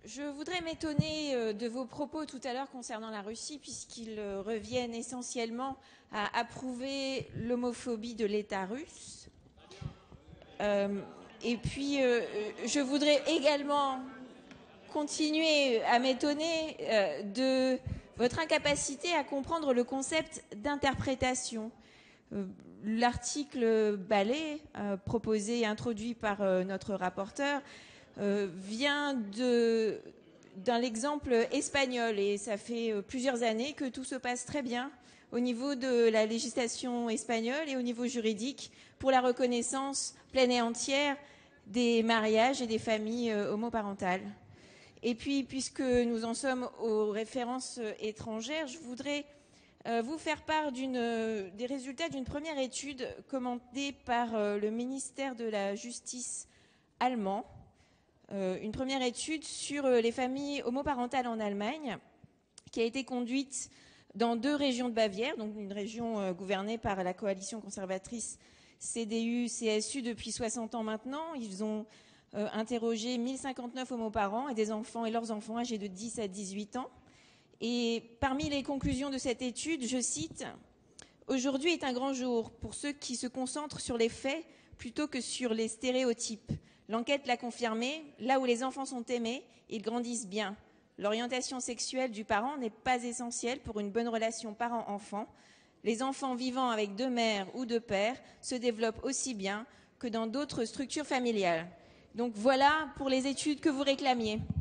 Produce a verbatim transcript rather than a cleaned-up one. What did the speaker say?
Je voudrais m'étonner de vos propos tout à l'heure concernant la Russie, puisqu'ils reviennent essentiellement à approuver l'homophobie de l'État russe. Euh, et puis, euh, je voudrais également continuer à m'étonner euh, de votre incapacité à comprendre le concept d'interprétation. Euh, L'article Ballet, euh, proposé et introduit par euh, notre rapporteur, euh, vient de, d'un exemple espagnol. Et ça fait euh, plusieurs années que tout se passe très bien au niveau de la législation espagnole et au niveau juridique pour la reconnaissance pleine et entière des mariages et des familles euh, homoparentales. Et puis, puisque nous en sommes aux références étrangères, je voudrais euh, vous faire part d'une, euh, des résultats d'une première étude commandée par euh, le ministère de la Justice allemand, euh, une première étude sur euh, les familles homoparentales en Allemagne, qui a été conduite dans deux régions de Bavière, donc une région euh, gouvernée par la coalition conservatrice C D U C S U depuis soixante ans maintenant. Ils ont euh, interrogé mille cinquante-neuf homoparents et des enfants et leurs enfants âgés de dix à dix-huit ans. Et parmi les conclusions de cette étude, je cite « Aujourd'hui est un grand jour pour ceux qui se concentrent sur les faits plutôt que sur les stéréotypes. L'enquête l'a confirmé, là où les enfants sont aimés, ils grandissent bien. L'orientation sexuelle du parent n'est pas essentielle pour une bonne relation parent-enfant. Les enfants vivant avec deux mères ou deux pères se développent aussi bien que dans d'autres structures familiales. » Donc voilà pour les études que vous réclamiez.